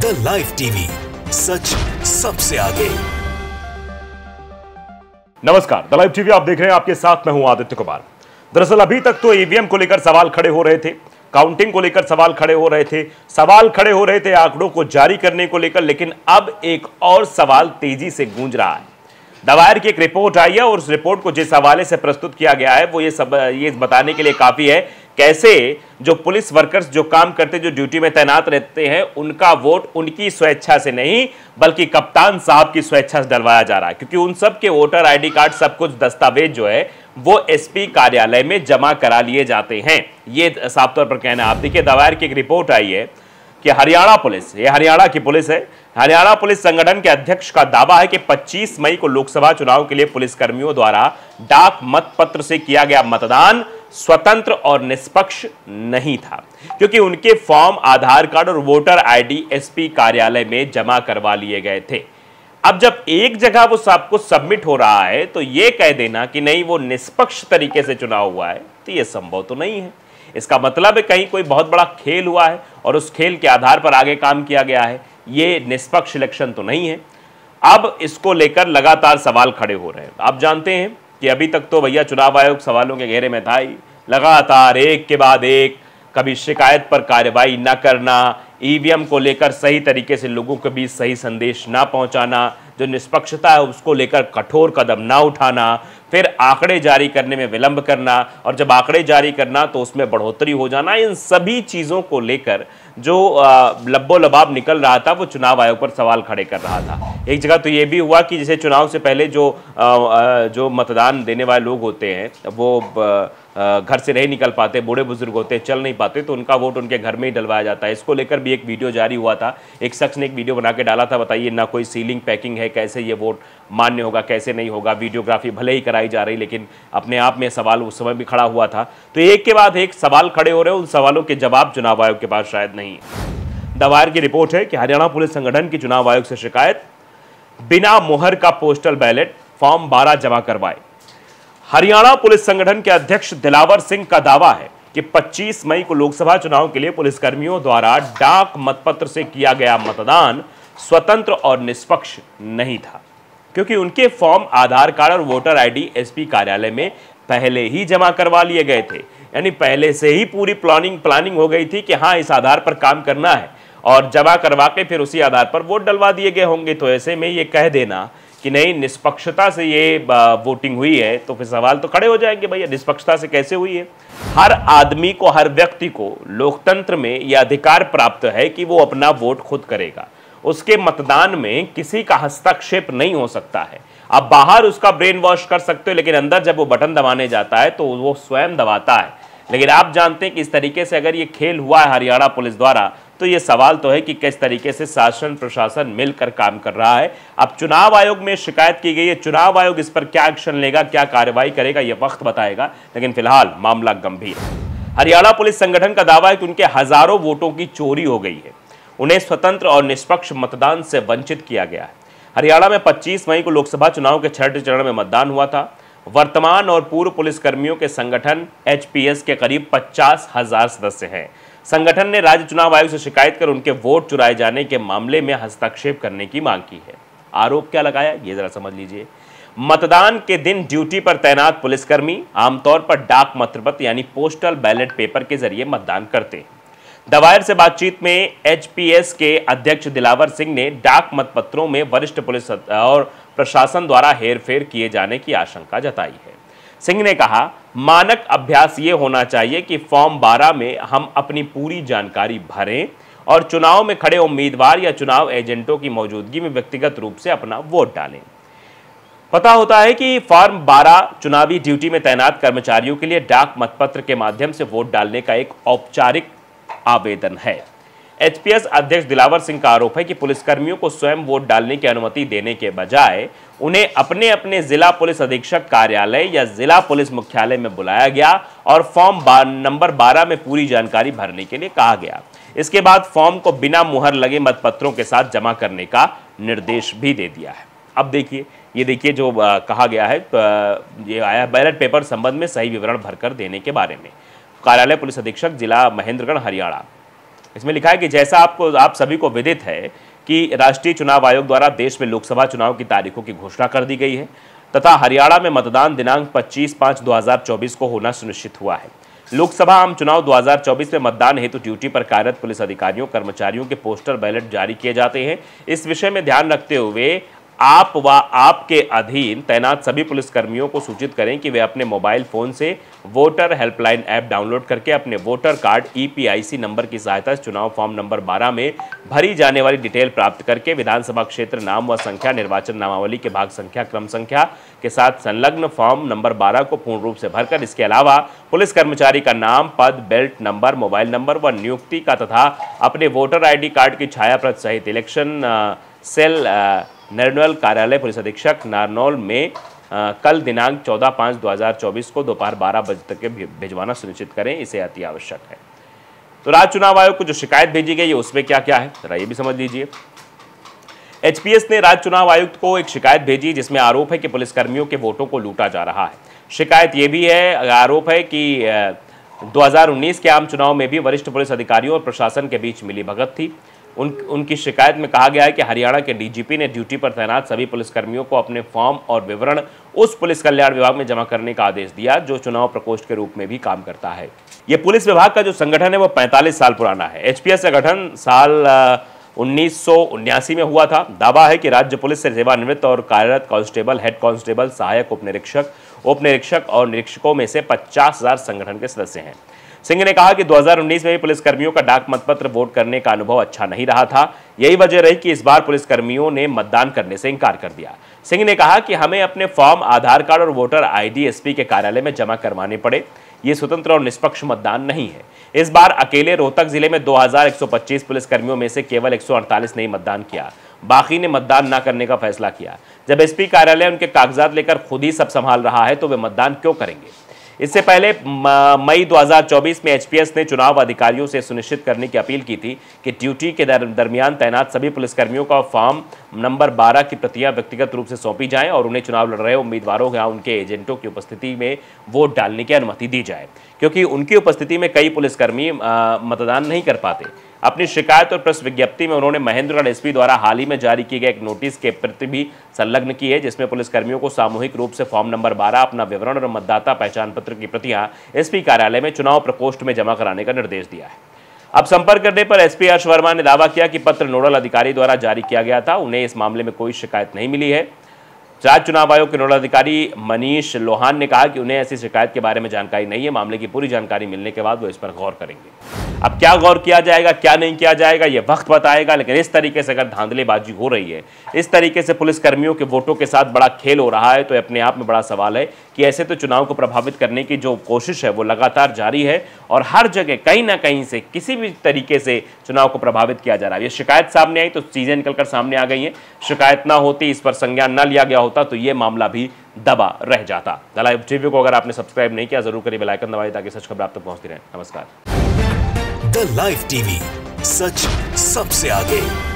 The live TV, सच सबसे आगे। नमस्कार, द लाइव टीवी आप देख रहे हैं, आपके साथ मैं हूं आदित्य कुमार। दरअसल अभी तक तो ईवीएम को लेकर सवाल खड़े हो रहे थे, काउंटिंग को लेकर सवाल खड़े हो रहे थे आंकड़ों को जारी करने को लेकर, लेकिन अब एक और सवाल तेजी से गूंज रहा है। दवायर की एक रिपोर्ट आई है और उस रिपोर्ट को जिस हवाले से प्रस्तुत किया गया है वो ये बताने के लिए काफी है कैसे जो पुलिस वर्कर्स जो काम करते, जो ड्यूटी में तैनात रहते हैं, उनका वोट उनकी स्वेच्छा से नहीं बल्कि कप्तान साहब की स्वेच्छा से डलवाया जा रहा है, क्योंकि उन सब के वोटर आईडी कार्ड, सब कुछ दस्तावेज जो है वो एसपी कार्यालय में जमा करा लिए जाते हैं। ये साफ तौर पर कहना है। आप देखिए, दवायर की एक रिपोर्ट आई है कि हरियाणा पुलिस, ये हरियाणा की पुलिस है, हरियाणा पुलिस संगठन के अध्यक्ष का दावा है कि 25 मई को लोकसभा चुनाव के लिए पुलिसकर्मियों द्वारा डाक मतपत्र से किया गया मतदान स्वतंत्र और निष्पक्ष नहीं था, क्योंकि उनके फॉर्म, आधार कार्ड और वोटर आईडी एसपी कार्यालय में जमा करवा लिए गए थे। अब जब एक जगह वो सब कुछ सबमिट हो रहा है तो ये कह देना कि नहीं वो निष्पक्ष तरीके से चुनाव हुआ है, तो ये संभव तो नहीं है। इसका मतलब है कहीं कोई बहुत बड़ा खेल हुआ है और उस खेल के आधार पर आगे काम किया गया है। ये निष्पक्ष इलेक्शन तो नहीं है। अब इसको लेकर लगातार सवाल खड़े हो रहे हैं। आप जानते हैं कि अभी तक तो भैया चुनाव आयोग सवालों के घेरे में था ही, लगातार एक के बाद एक, कभी शिकायत पर कार्रवाई न करना, ईवीएम को लेकर सही तरीके से लोगों के बीच सही संदेश ना पहुंचाना, जो निष्पक्षता है उसको लेकर कठोर कदम ना उठाना, फिर आंकड़े जारी करने में विलंब करना, और जब आंकड़े जारी करना तो उसमें बढ़ोतरी हो जाना। इन सभी चीज़ों को लेकर जो लब्बो लबाब निकल रहा था वो चुनाव आयोग पर सवाल खड़े कर रहा था। एक जगह तो ये भी हुआ कि जैसे चुनाव से पहले जो मतदान देने वाले लोग होते हैं वो घर से नहीं निकल पाते, बूढ़े बुजुर्ग होते हैं, चल नहीं पाते, तो उनका वोट उनके घर में ही डलवाया जाता है। इसको लेकर भी एक वीडियो जारी हुआ था। एक शख्स ने एक वीडियो बना के डाला था, बताइए ना कोई सीलिंग पैकिंग है, कैसे ये वोट मान्य होगा, कैसे नहीं होगा। वीडियोग्राफी भले ही कराई जा रही, लेकिन अपने आप में सवाल उस समय भी खड़ा हुआ था। तो एक के बाद एक सवाल खड़े हो रहे हैं, उन सवालों के जवाब चुनाव आयोग के पास शायद नहीं है। दवायर की रिपोर्ट है कि हरियाणा पुलिस संगठन की चुनाव आयोग से शिकायत, बिना मुहर का पोस्टल बैलेट फॉर्म 12 जमा करवाए। हरियाणा पुलिस संगठन के अध्यक्ष दिलावर सिंह का दावा है कि 25 मई को लोकसभा चुनाव के लिए पुलिसकर्मियों द्वारा डाक मतपत्र से किया गया मतदान स्वतंत्र और निष्पक्ष नहीं था, क्योंकि उनके फॉर्म, आधार कार्ड और वोटर आईडी एसपी कार्यालय में पहले ही जमा करवा लिए गए थे। यानी पहले से ही पूरी प्लानिंग हो गई थी कि हाँ इस आधार पर काम करना है, और जमा करवा के फिर उसी आधार पर वोट डलवा दिए गए होंगे। तो ऐसे में ये कह देना कि नहीं निष्पक्षता से ये वोटिंग हुई है, तो फिर सवाल तो खड़े हो जाएंगे, भैया निष्पक्षता से कैसे हुई है। हर आदमी को, हर व्यक्ति को लोकतंत्र में यह अधिकार प्राप्त है कि वो अपना वोट खुद करेगा। उसके मतदान में किसी का हस्तक्षेप नहीं हो सकता है। आप बाहर उसका ब्रेन वॉश कर सकते हो, लेकिन अंदर जब वो बटन दबाने जाता है तो वो स्वयं दबाता है। लेकिन आप जानते हैं कि इस तरीके से अगर ये खेल हुआ है हरियाणा पुलिस द्वारा, तो ये सवाल तो है कि किस तरीके से शासन प्रशासन मिलकर काम कर रहा है। अब चुनाव आयोग में शिकायत की गई है, चुनाव आयोग इस पर क्या एक्शन लेगा, क्या कार्रवाई करेगा, ये वक्त बताएगा, लेकिन फिलहाल मामला गंभीर है। हरियाणा पुलिस संगठन का दावा है कि उनके हजारों वोटों की चोरी हो गई है, उन्हें स्वतंत्र और निष्पक्ष मतदान से वंचित किया गया है। हरियाणा में 25 मई को लोकसभा चुनाव के 6ठे चरण में मतदान हुआ था। वर्तमान और पूर्व पुलिसकर्मियों के संगठन एचपीएस के करीब 50,000 सदस्य हैं। संगठन ने राज्य चुनाव आयोग से शिकायत कर उनके वोट चुराए जाने के मामले में हस्तक्षेप करने की मांग की है। आरोप क्या लगाया, ये जरा समझ लीजिए। मतदान के दिन ड्यूटी पर तैनात पुलिसकर्मी आमतौर पर डाक मतपत्र यानी पोस्टल बैलेट पेपर के जरिए मतदान करते हैं। दवायर से बातचीत में एचपीएस के अध्यक्ष दिलावर सिंह ने डाक मतपत्रों में वरिष्ठ पुलिस और प्रशासन द्वारा हेरफेर किए जाने की आशंका जताई है। सिंह ने कहा, मानक अभ्यास ये होना चाहिए कि फॉर्म 12 में हम अपनी पूरी जानकारी भरें और चुनाव में खड़े उम्मीदवार या चुनाव एजेंटों की मौजूदगी में व्यक्तिगत रूप से अपना वोट डालें। पता होता है कि फॉर्म 12 चुनावी ड्यूटी में तैनात कर्मचारियों के लिए डाक मतपत्र के माध्यम से वोट डालने का एक औपचारिक आवेदन है। एचपीएस अध्यक्ष दिलावर सिंह का आरोप है कि पुलिसकर्मियों को स्वयं वोट डालने की अनुमति देने के बजाय उन्हें अपने अपने जिला पुलिस अधीक्षक कार्यालय या जिला पुलिस मुख्यालय में बुलाया गया और फॉर्म नंबर 12 में पूरी जानकारी भरने के लिए कहा गया। इसके बाद फॉर्म को बिना मुहर लगे मतपत्रों के साथ जमा करने का निर्देश भी दे दिया है। अब देखिए, ये देखिए जो कहा गया है, ये आया बैलेट पेपर संबंध में सही विवरण भरकर देने के बारे में। कार्यालय पुलिस अधीक्षक जिला महेंद्रगढ़ हरियाणा। इसमें लिखा है कि जैसा आप सभी को विदित है कि राष्ट्रीय चुनाव आयोग द्वारा देश में लोकसभा चुनाव की तारीखों की घोषणा कर दी गई है तथा हरियाणा में मतदान दिनांक 25/5/2024 को होना सुनिश्चित हुआ है। लोकसभा आम चुनाव 2024 में मतदान हेतु ड्यूटी पर कार्यरत पुलिस अधिकारियों कर्मचारियों के पोस्टर बैलेट जारी किए जाते हैं। इस विषय में ध्यान रखते हुए आप व आपके अधीन तैनात सभी पुलिसकर्मियों को सूचित करें कि वे अपने मोबाइल फोन से वोटर हेल्पलाइन ऐप डाउनलोड करके अपने वोटर कार्ड EPIC नंबर की सहायता से चुनाव फॉर्म नंबर 12 में भरी जाने वाली डिटेल प्राप्त करके विधानसभा क्षेत्र नाम व संख्या निर्वाचन नामावली के भाग संख्या क्रम संख्या के साथ संलग्न फॉर्म नंबर 12 को पूर्ण रूप से भरकर इसके अलावा पुलिस कर्मचारी का नाम, पद, बेल्ट नंबर, मोबाइल नंबर व नियुक्ति का तथा अपने वोटर ID कार्ड की छाया प्रत सहित इलेक्शन सेल नरनौल कार्यालय पुलिस अधीक्षक नारनौल में कल दिनांक 14/5/2024 को दोपहर 12 बजे तक भिजवाना सुनिश्चित करें। इसे अति आवश्यक है। तो राज्य चुनाव आयोग को जो शिकायत भेजी गई है उसमें क्या क्या है जरा ये भी समझ लीजिए। HPS ने राज्य चुनाव आयुक्त को एक शिकायत भेजी जिसमें आरोप है कि पुलिसकर्मियों के वोटों को लूटा जा रहा है। शिकायत ये भी है, आरोप है कि 2019 के आम चुनाव में भी वरिष्ठ पुलिस अधिकारियों और प्रशासन के बीच मिलीभगत थी। उनकी शिकायत में कहा गया है कि हरियाणा के DGP ने ड्यूटी पर तैनात सभी पुलिसकर्मियों को अपने फॉर्म और विवरण उस पुलिस कल्याण विभाग में जमा करने का आदेश दिया जो चुनाव प्रकोष्ठ के रूप में भी काम करता है। ये पुलिस विभाग का जो संगठन है वो 45 साल पुराना है। HPS का गठन साल 1979 में हुआ था। दावा है कि राज्य पुलिस से सेवानिवृत्त और कार्यरत कांस्टेबल, हेड कांस्टेबल, सहायक उपनिरीक्षक और निरीक्षकों में से 50,000 संगठन के सदस्य हैं। सिंह ने कहा कि 2019 में भी पुलिसकर्मियों का डाक मतपत्र वोट करने का अनुभव अच्छा नहीं रहा था। यही वजह रही कि इस बार पुलिसकर्मियों ने मतदान करने से इंकार कर दिया। सिंह ने कहा कि हमें अपने फॉर्म, आधार कार्ड और वोटर ID SP के कार्यालय में जमा करवाने पड़े। ये स्वतंत्र और निष्पक्ष मतदान नहीं है। इस बार अकेले रोहतक जिले में 2125 पुलिसकर्मियों में से केवल 148 ने ही मतदान किया, बाकी ने मतदान न करने का फैसला किया। जब SP कार्यालय उनके कागजात लेकर खुद ही सब संभाल रहा है तो वे मतदान क्यों करेंगे। इससे पहले मई 2024 में HPS ने चुनाव अधिकारियों से सुनिश्चित करने की अपील की थी कि ड्यूटी के दरमियान तैनात सभी पुलिसकर्मियों का फॉर्म नंबर 12 की प्रतियां व्यक्तिगत रूप से सौंपी जाएं और उन्हें चुनाव लड़ रहे उम्मीदवारों या उनके एजेंटों की उपस्थिति में वोट डालने की अनुमति दी जाए, क्योंकि उनकी उपस्थिति में कई पुलिसकर्मी मतदान नहीं कर पाते। अपनी शिकायत और प्रेस विज्ञप्ति में उन्होंने महेंद्रगढ़ SP द्वारा हाल ही में जारी किए गए एक नोटिस के प्रति भी संलग्न की है जिसमें पुलिसकर्मियों को सामूहिक रूप से फॉर्म नंबर 12, अपना विवरण और मतदाता पहचान पत्र की प्रतियां SP कार्यालय में चुनाव प्रकोष्ठ में जमा कराने का निर्देश दिया है। अब संपर्क करने पर SP हर्ष वर्मा ने दावा किया कि पत्र नोडल अधिकारी द्वारा जारी किया गया था। उन्हें इस मामले में कोई शिकायत नहीं मिली है। राज्य चुनाव आयोग के नोडल अधिकारी मनीष लोहान ने कहा कि उन्हें ऐसी शिकायत के बारे में जानकारी नहीं है। मामले की पूरी जानकारी मिलने के बाद वो इस पर गौर करेंगे। अब क्या गौर किया जाएगा, क्या नहीं किया जाएगा, ये वक्त बताएगा। लेकिन इस तरीके से अगर धांधलेबाजी हो रही है, इस तरीके से पुलिसकर्मियों के वोटों के साथ बड़ा खेल हो रहा है, तो अपने आप में बड़ा सवाल है कि ऐसे तो चुनाव को प्रभावित करने की जो कोशिश है वो लगातार जारी है और हर जगह कहीं ना कहीं से किसी भी तरीके से चुनाव को प्रभावित किया जा रहा है। ये शिकायत सामने आई तो चीजें निकलकर सामने आ गई हैं। शिकायत ना होती, इस पर संज्ञान न लिया गया होता तो ये मामला भी दबा रह जाता। द लाइव टीवी को अगर आपने सब्सक्राइब नहीं किया जरूर करिए, बेल आइकन दबाइए ताकि सच खबर आप तक पहुंचती रहे। नमस्कार। द लाइव टीवी, सच सबसे आगे।